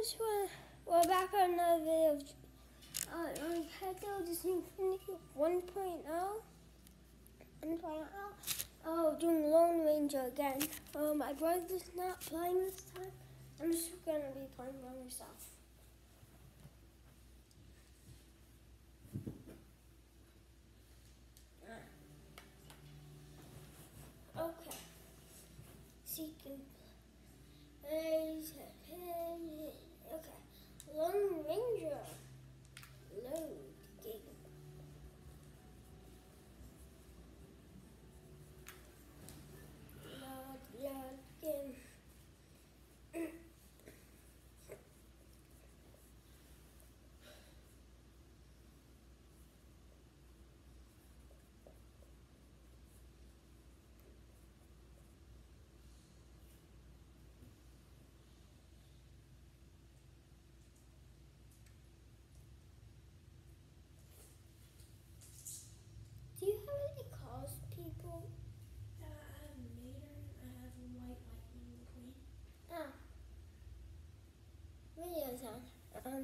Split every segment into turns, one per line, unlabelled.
guys, we're back on another video on Peggle Disney Infinity 1.0. Oh, doing Lone Ranger again. My brother's not playing this time. I'm just gonna be playing by myself. Okay. Seeking. Okay. Lone Ranger. Load game. Load game. Do you have any calls, people?
I have Maiden, I have White Lightning McQueen.
Oh. Video's on.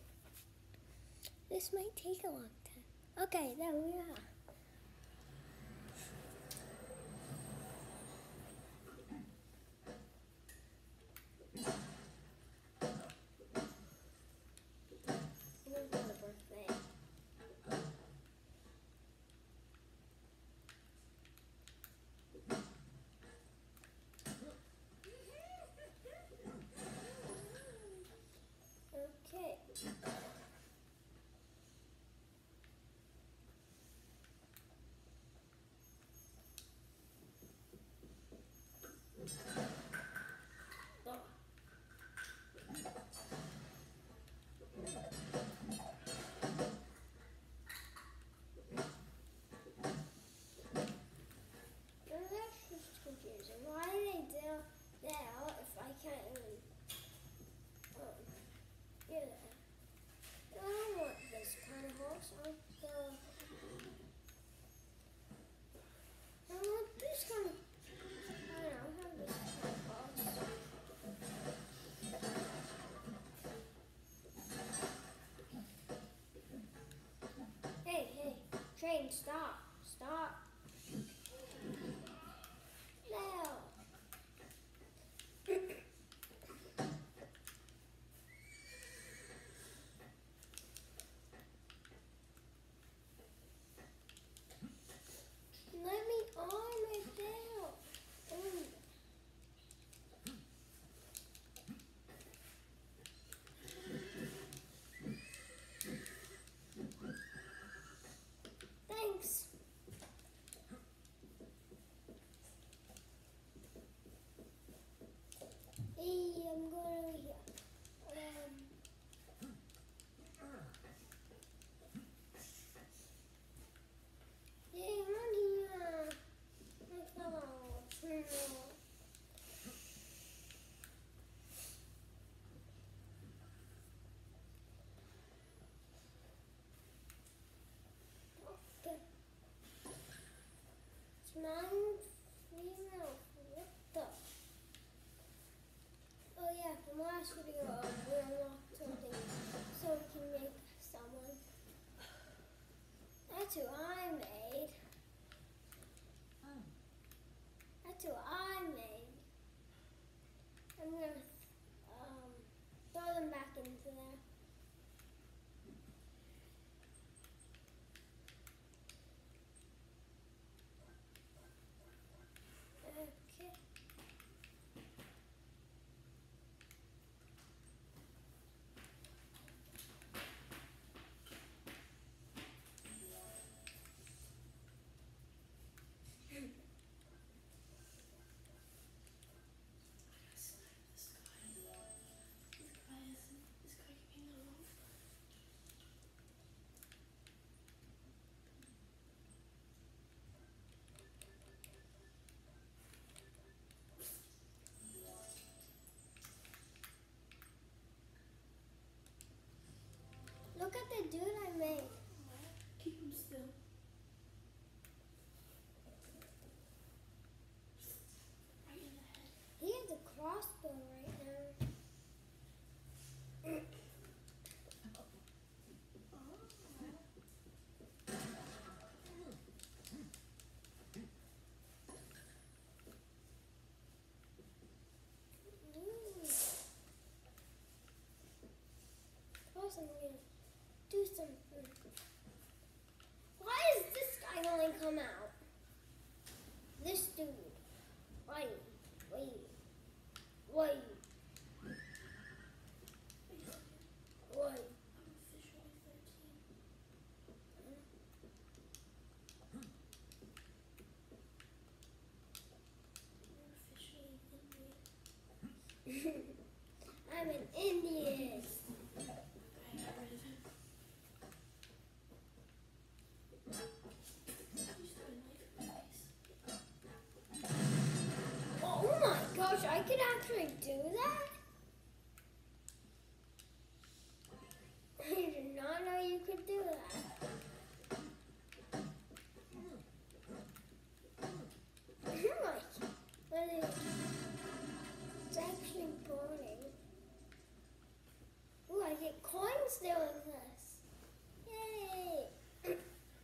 This might take a long time. Okay, there we are. It was not a birthday. Okay. That's just confusing. Why do they do that if I can't even get it? I don't want this kind of horse. I want this kind of. I don't have this kind of horse. Hey, train, stop. No. Let me on my tail. Thanks. Hey, I'm going over here. Hey, I'm on here. My fellow. Okay. It's 9 female. What the? Oh yeah, from last video, we unlocked something so we can make someone. That's who I made. That's who I made. I'm gonna throw them back into there. Okay. first I'm gonna do something. Why is this guy only come out? This dude. Wait.
I'm officially 13. You're officially Indian.
I'm an Indian.
I got rid of him. Used to be nice.
Oh my gosh, I could actually do that? I did not know you could do that. What is it's actually boring. Ooh, I get coins doing this. Yay!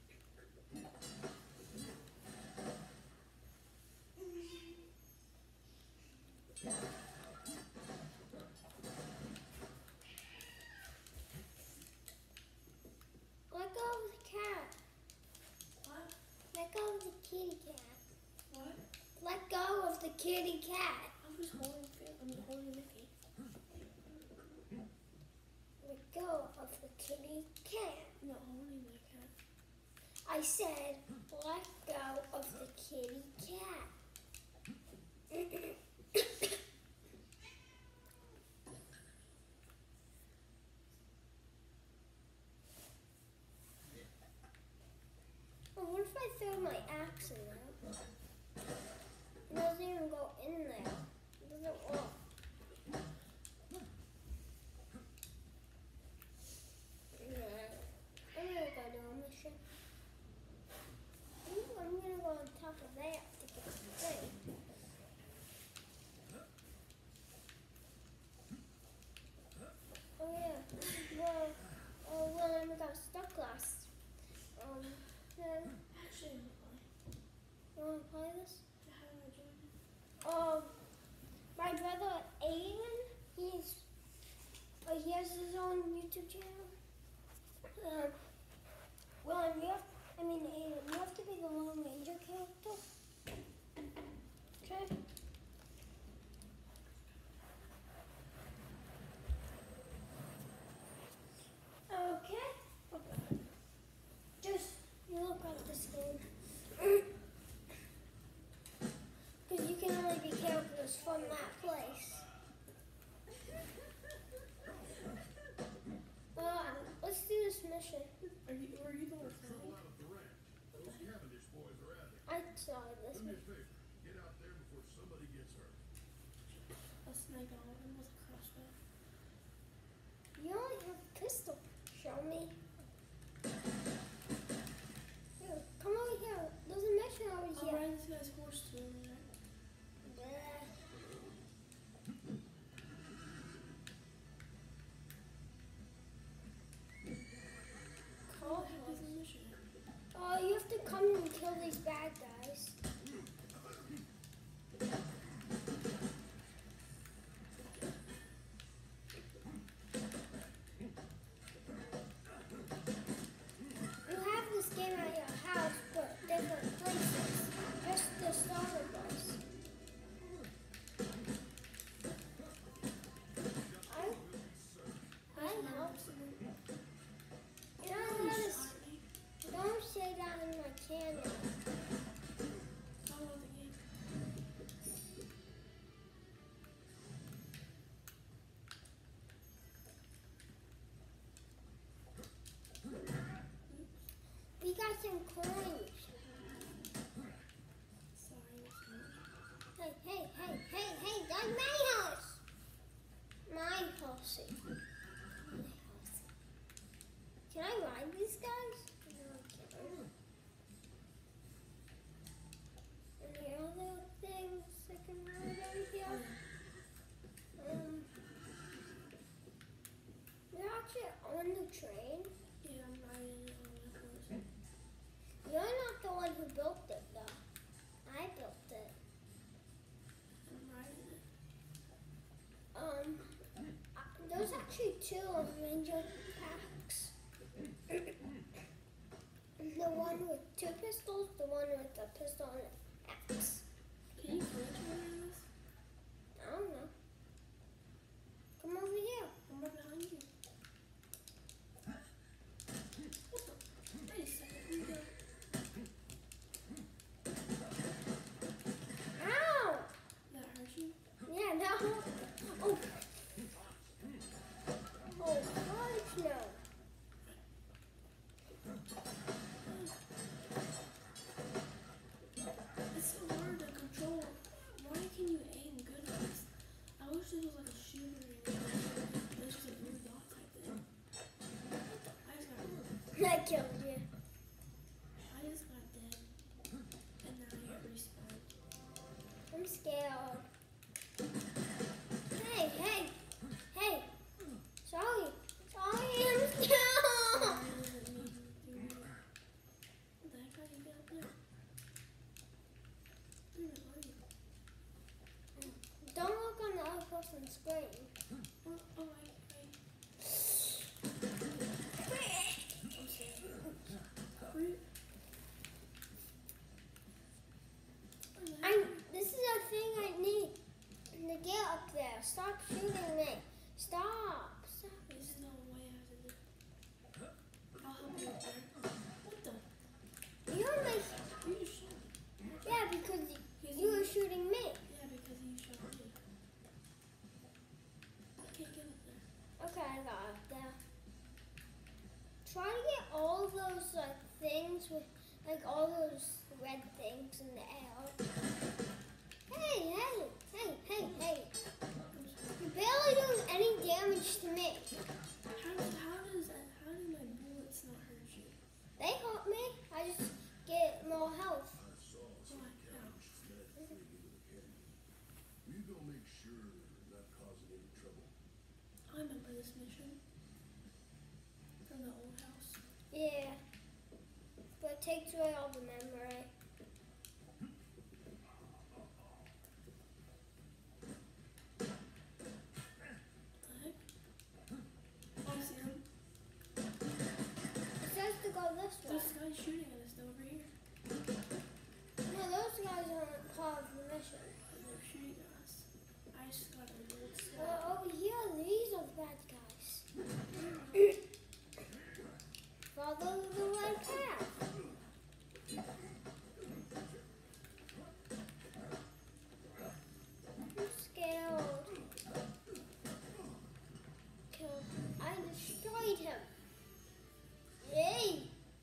Let go of the cat.
What?
Let go of the kitty cat.
What?
Let go of the kitty cat.
I was holding Mickey.
Let go of the kitty cat.
I'm not holding my cat.
I said, let go of the kitty cat. What if I throw my axe in there? It doesn't even go in there. It doesn't work. I'm gonna go do a mission. I'm gonna go on top of that to get the thing. Oh yeah. Well, I got stuck last. Then
Actually, I'm fine.
you wanna play this?
How do I join it?
My brother Aiden, he has his own YouTube channel. Aiden, you have to be the Lone Ranger character. Okay. Okay. Just you look at the screen. Because you can only be characters from that place. Let's do this mission.
Are you the one playing?
I saw this
Do me
one.
a favor. Get out there before somebody gets hurt.
A snake on him with a crossbow.
You only have a pistol. Show me. Here, come over here. There's a mission over
I'll
here.
ride this guy's horse to him.
Bleh.
What the heck is the mission?
You have to come and kill these bad guys. You have this game at your house, but different places. Just the starter bus. I help. You know, don't say that in my channel.
Follow the game.
We got some coins.
Sorry,
Hey, that's my house. My house. Can I ride these guys? No, I can't. Any other things I can ride over here? We're actually on the train.
Yeah, I'm riding it on the horse.
You're not the one who built it, though. I built it.
I'm riding it.
There's actually two of Ranger one with two pistols, the one with the pistol and an axe.
Can you find each other in this?
I don't know. Come over here.
I'm right behind you. What the? Wait a second. Let me go.
Ow!
That hurt you?
Yeah, no. Oh. Oh, fudge, no.
It's so hard to control. Why can you aim good at this? I wish it was like a shooter and it's just a blue dot type thing. I just got
I killed you.
dead. And now I get respawned.
I'm scared. Hey, hey, hey. Sorry. Sorry, I'm scared.
What the heck? How do you get up there? Where are you?
Don't look on the other person's screen.
Oh, I'm sorry.
This is a thing I need to get up there. Stop shooting me. Stop. Stop.
There's no way I have to do. I'll help you up there. What the?
You're my.
You just shot me.
Yeah, because you were shooting me.
Yeah, because you shot me. I can't get up there.
Okay, I got up there. Try to get all those like things with like all those red things in the air. Hey, hey, hey, hey, hey. You're barely doing any damage to me.
How do my bullets not hurt you?
They hurt me. I just get more health.
I saw some
What?
cabbage fled fleeing into the canyon. Will you go make sure they're not causing any trouble?
I remember this mission from the old house.
Yeah. But it takes away all the memory.
What the heck? Oh, I see him.
It says to go this way.
This guy's shooting at us over here.
No, those guys aren't part of the mission.
They're shooting at us. I just got a little sweat.
Well, over here, these are the bad guys. Follow the right path. I'm scared. I destroyed him. Yay!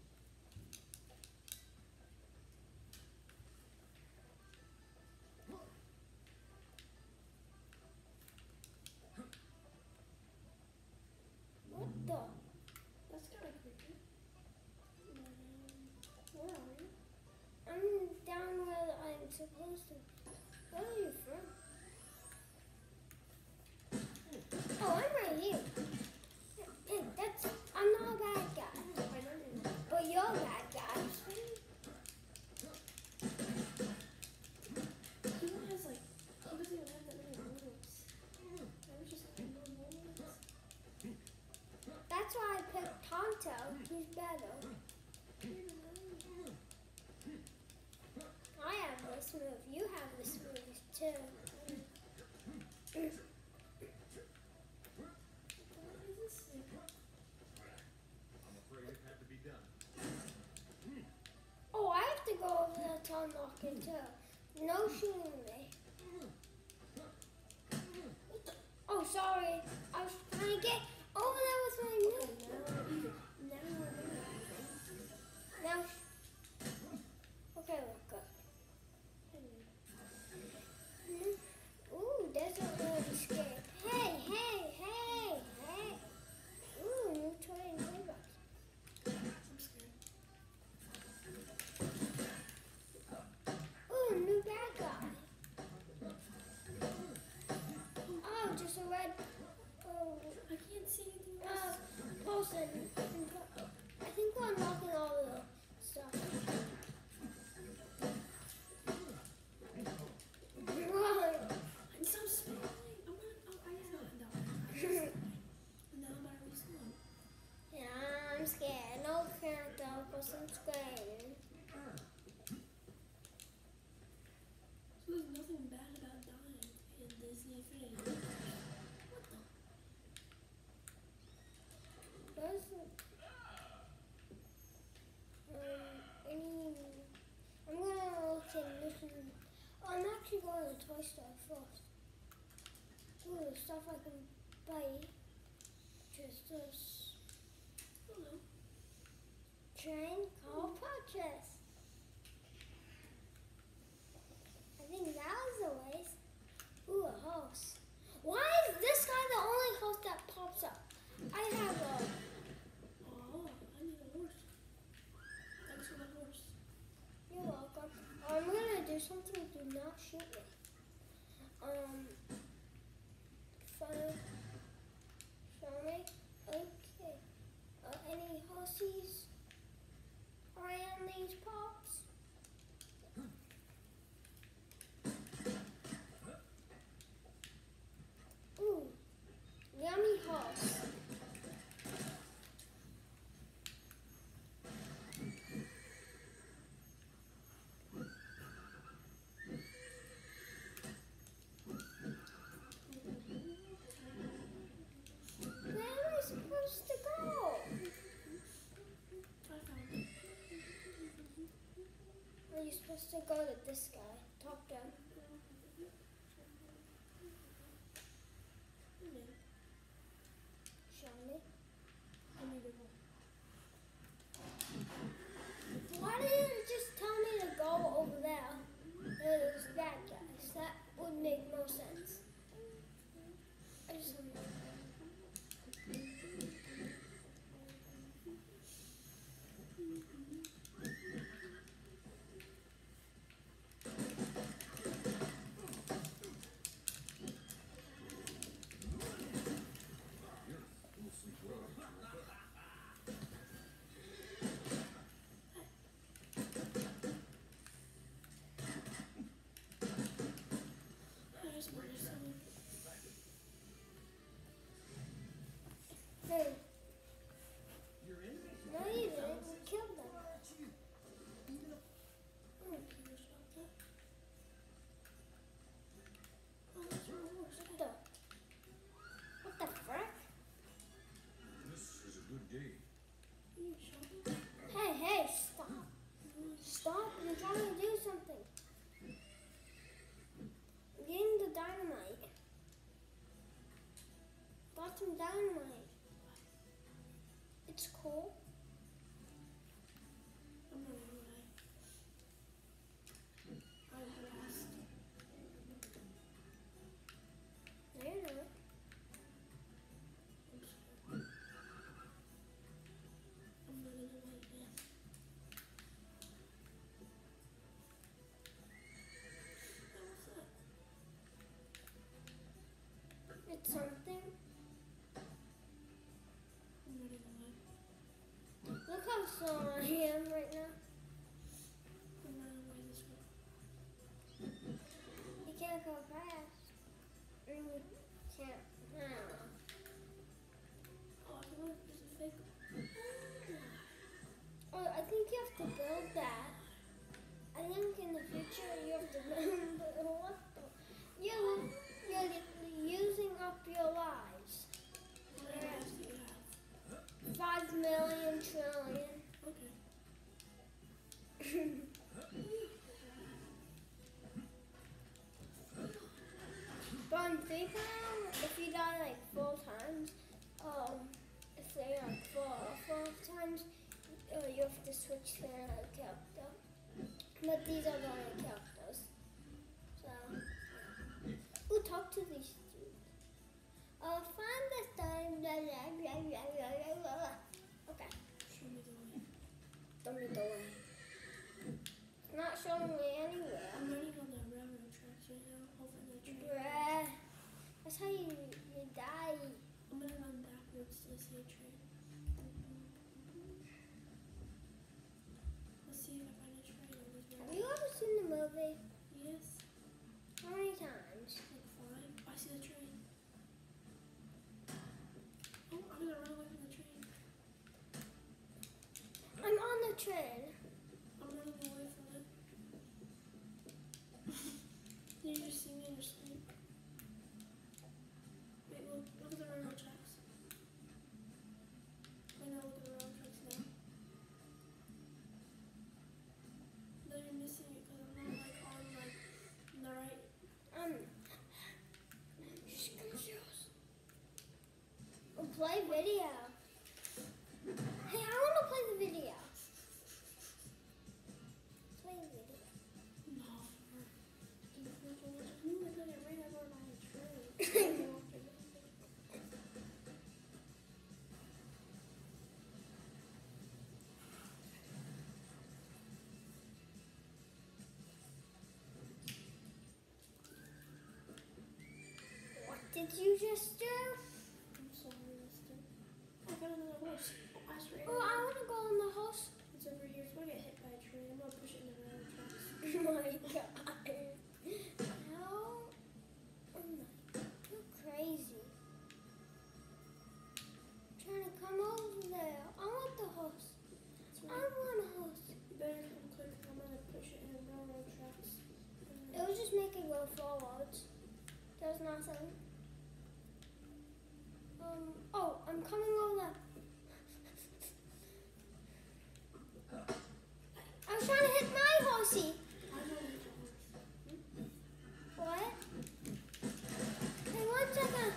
What the?
That's kind of creepy.
Where are you? I'm down where I'm supposed to. Where are you from? Oh, I'm right here. Hey, I'm not a bad guy.
I don't know.
But you're a bad guy.
He has like, he doesn't even have that many bullets. I was just like, no bullets.
That's why I picked Tonto. He's better. I have this move. You have this move too.
What is this thing?
I'm afraid it had to be done.
Oh, I have to go over there to unlock it too. No shooting me. Oh, sorry. I was trying to get over there with my move. Now, okay, look up. Ooh, that's not really scary. Hey, hey, hey, hey. Ooh, new toy and robots.
I'm scared.
Ooh, new bad guy. Oh, just a red. Oh,
I can't see anything else.
person. I think we're unlocking all the stuff. Right.
And stop spawning. I just got down. And now I'm about to respawn.
Yeah, I'm scared. No character, because I'm scared. toy store first. Ooh, stuff I can buy. Just this
Hello.
train car purchase. I think that was the ways. Ooh, a horse. Why is this guy the only horse that pops up? I have a.
Oh, I need a horse. Thanks for the horse.
You're welcome. I'm gonna do something. Do not shoot me. Fun. Show me. Okay. Any horses around these pops? Ooh, yummy horse. Where am I supposed to go?
I found it.
Are you supposed to go to this guy? Top down. Show me.
I need a horse.
Why didn't you just tell me to go over there? There's that guys. That would make no sense. I just
We'll sleep well.
I just wanted some.
Hey,
You're in?
no you didn't. You killed them.
I'm curious about that. Oh, that's your horse.
What the frick?
This is a good game.
You shopping?
Hey, stop. Stop. I'm trying to do something. I'm getting the dynamite. Got some dynamite. It's cool.
I'm running away. I'm lost.
No, you're not.
I'm scared. I'm running away again. Hey, what's that?
It's something.
I'm running away.
Look how slow I am right now.
I'm running away this way.
You can't go fast. Or you can't. I don't know.
Oh, I can look. There's a fake.
Oh, I think you have to build that. I think in the future you have to build. What the? You're using up your lives.
How many lives do you have?
5 million trillion.
Okay.
But I'm thinking if you die like 4 times, if they are 4 times, you have to switch to another character. But these are the only characters. So, who talk to these dudes? Find this time. Okay,
Show me the way.
don't be the way. It's not showing me anywhere.
I'm running on the railroad tracks right now. Hoping the train.
Bruh, that's how you die.
I'm gonna run backwards to see a train. Let's see if I find a train on this
Have
road.
you ever seen the movie?
Yes.
How many times?
Like 5. I see the train. Oh, I'm gonna run away from the train.
I'm on the train.
I'm running away from it. Can you just see me on your screen? Wait, look at the railroad tracks. Wait, now look at the railroad tracks now. No, you're missing it because I'm not like on like the right.
I'm Play video. Hey, I want to play the video. Play the video.
No. You would let it rain over my tree.
What did you just do?
I'm sorry, Mister. I got another horse. I swear.
Oh, I want to go on the horse.
It's over here. It's gonna get hit by a tree. I'm gonna push it in the railroad tracks.
Oh my god. How? Oh my, you're crazy. Trying to come over there. I want the horse.
That's
I
right.
want a horse.
You better come quick. I'm gonna push it in the railroad tracks.
It will just make it go forwards. There's nothing. Oh, I'm coming over. I was trying to hit my horsey.
I know it's a horse.
What? Hey, 1 second.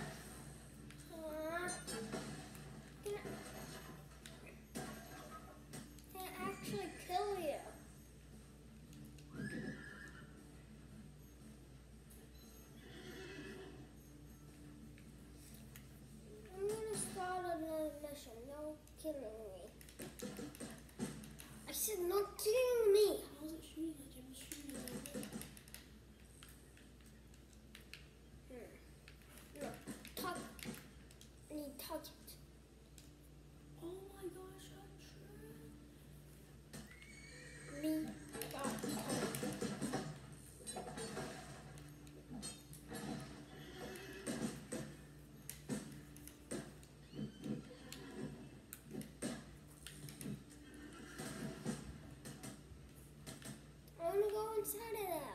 Can I actually kill you? I'm gonna start another mission. No killing me. I said no killing me.
How is it shooting at you? It's shooting at you.
No, touch. I need touch it.
Oh my gosh, a tree.
Me. Touch. I want to go inside of there.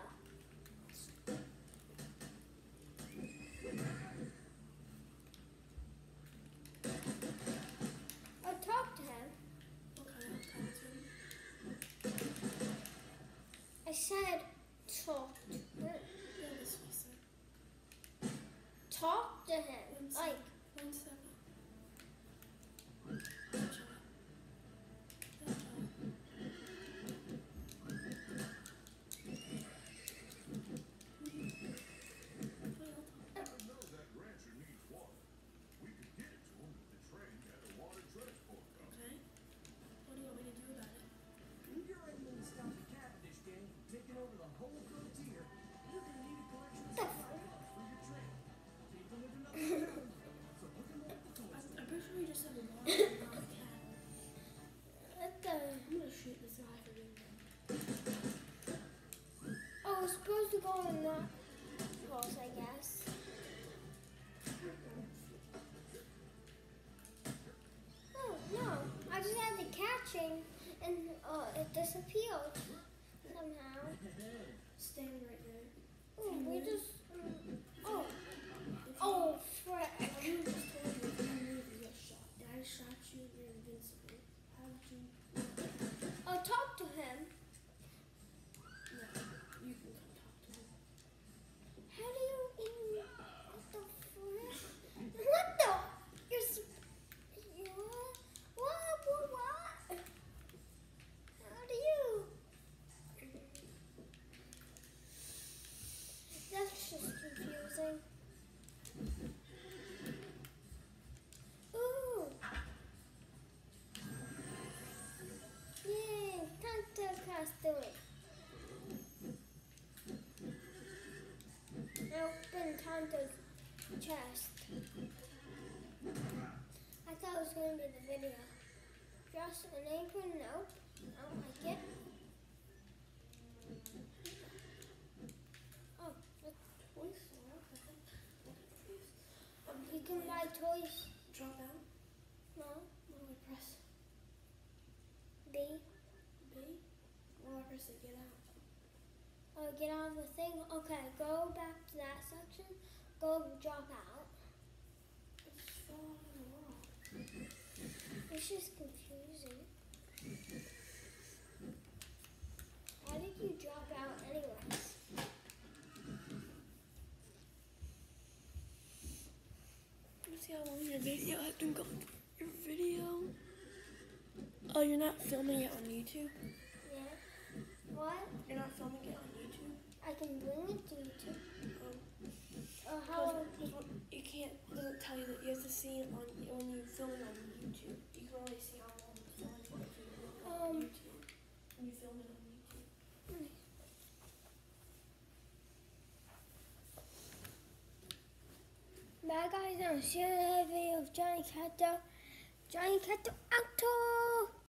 I talked to him.
Okay, I'll talk to him.
I said talk.
Yeah, this way, sir.
Talk to him. Like,
1 second. Good job. Good job.
Let him know that rancher needs water. We could get it to him if the train had a water transport company.
Okay. What do you want me to do about it?
You're able to stop the Cavendish gang from taking over the whole frontier. You're gonna need a collection of
The
supplies for your train. People live in another town, so hook 'em up with toys.
I'm pretty sure he just said water, not a cat.
what the?
I'm gonna shoot this guy for doing that.
Oh, we're supposed to go in that horse, I guess. Oh, no. I just had the catching and it disappeared somehow.
Stand right there.
Oh, we just. Oh,
If
oh,
I
frick.
would have just told you if you move, you get shot. I shot you, you're invincible. How did you?
I'll talk to him.
No, you can come talk to him.
How do you even. What the frick? What the? You're. What? How do you? That's just confusing. Ooh. Yay, Tanto costume. I opened Tanto's chest. I thought it was going to be the video. Just an apron? Nope. I don't like it. Oh, look,
Toy store?
you can buy toys.
Drop out.
No,
What do I press?
B.
B? What do I press to get out?
Oh, get out of the thing. Okay, go back to that section. Go drop out.
It's just fell out of the wall.
It's just confusing. How did you drop out anyways?
Let's see how long you're video has been going through your video. Oh, you're not filming it on YouTube?
Yeah. What?
You're not filming it on YouTube?
I can bring it to YouTube.
How?
How?
You can't. It doesn't tell you that you have to see it on when you film it on YouTube. You can only see how long it's filming for if you film it on YouTube. When you film it on YouTube.
Bye guys, I'll see you in another video of Johnny Cato. Johnny Cato out.